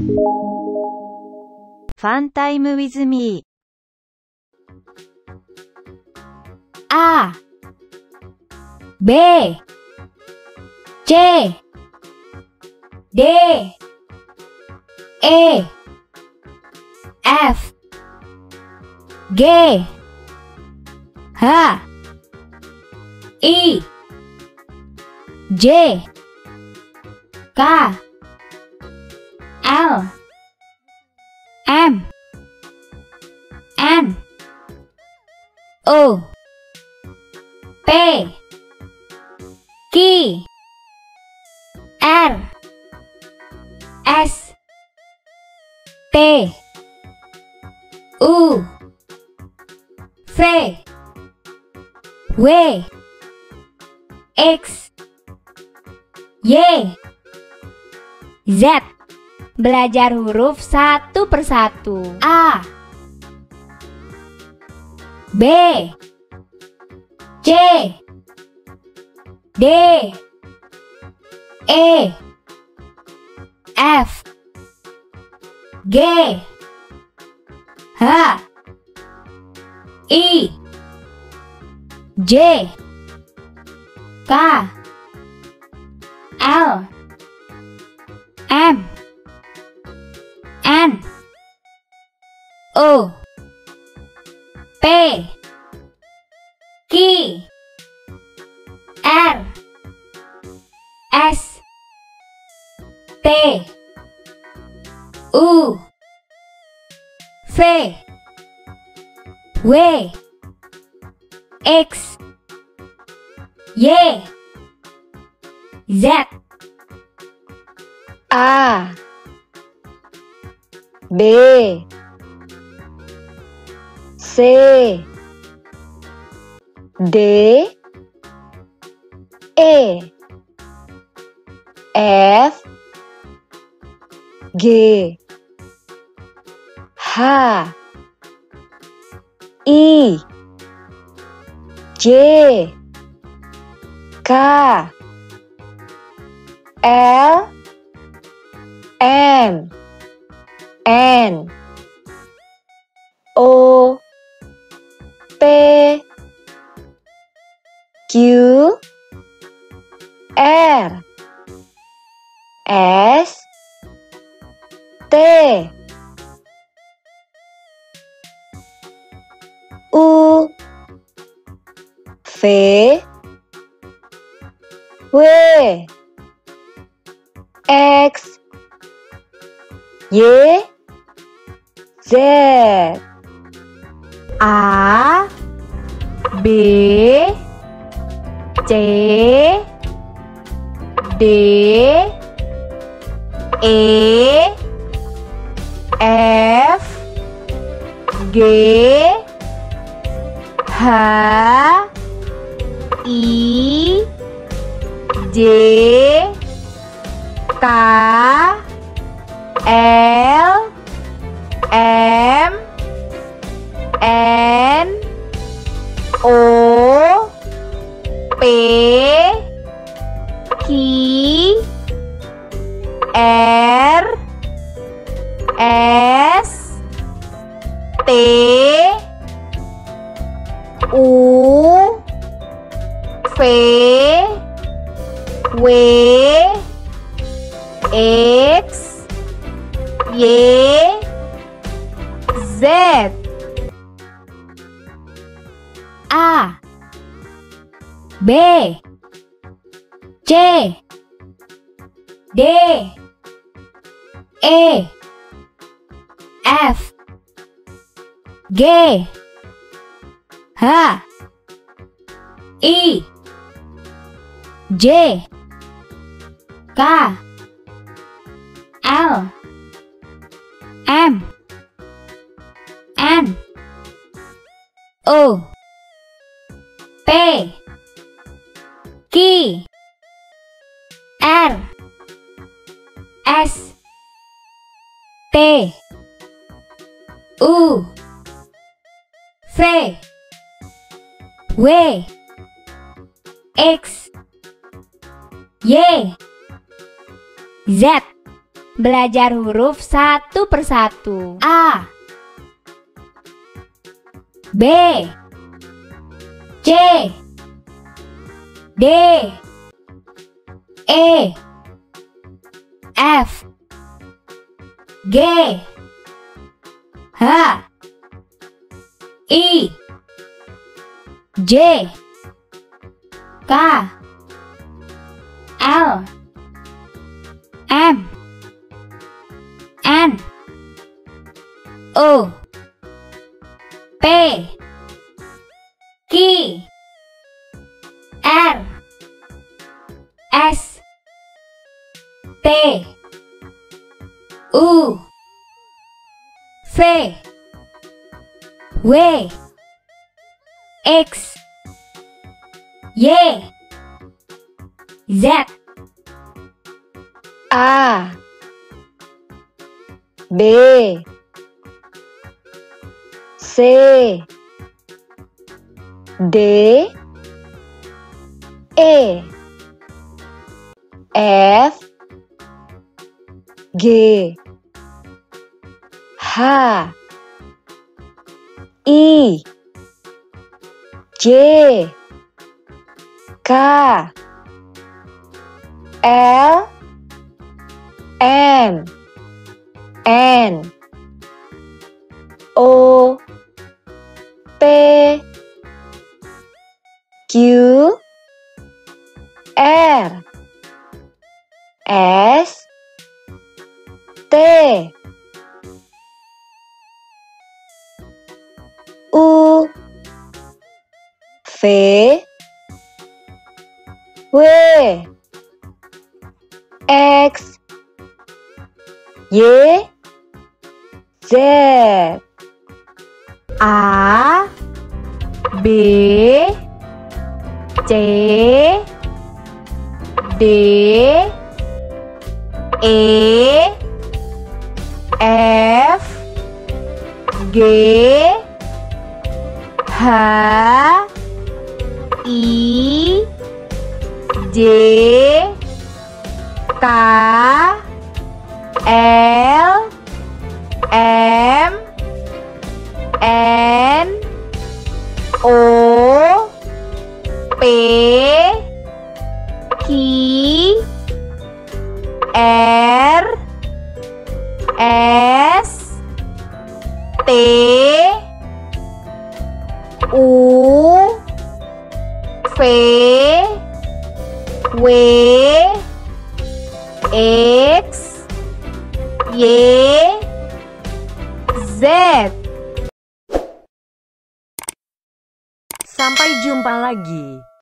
Fun time with me. A B C D E F G H I J K L M N O P Q R S T U V W X Y Z. Belajar huruf satu persatu. A B C D E F G H I J K L M N O P Q R S T U V W X Y Z. A B C D E F G H I J K L M N O P Q R S T U V W X Y Z. A B C D E F G H I J K L M N O P Q R S T U V W X Y Z. A B C D E F G H I J K L M N O P Q R S T U V W X Y Z. Belajar huruf satu persatu. A, B, C, D, E, F, G, H, I, J, K, L, M, N, O, P, Q, R, S, T, U, V, W, X, Y, Z, A, B, C, D, E, F, G, H, I, J, K, L, M, N, O, P, Q, R, S, T, U, V, W, X, Y, Z. A, B, C, D, E, F, G, H, I, J, K, L, M, N, O, P, Q, R, S, T, U, V, W, X, Y, Z. Sampai jumpa lagi.